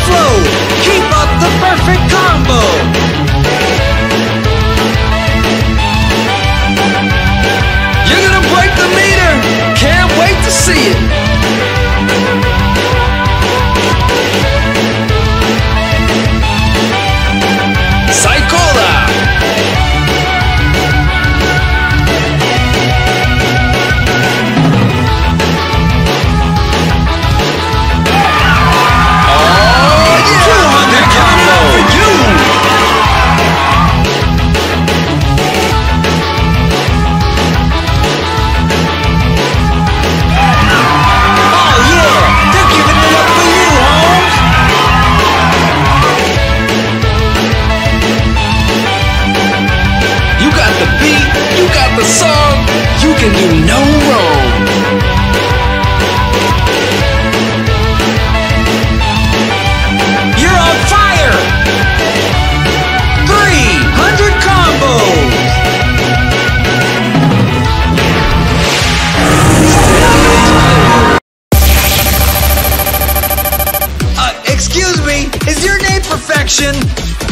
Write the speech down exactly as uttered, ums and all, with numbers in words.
flow. Keep up the perfect combo. You're gonna break the meter. Can't wait to see it. The song, you can do no wrong. You're on fire. three hundred combos. Uh, excuse me, is your name Perfection?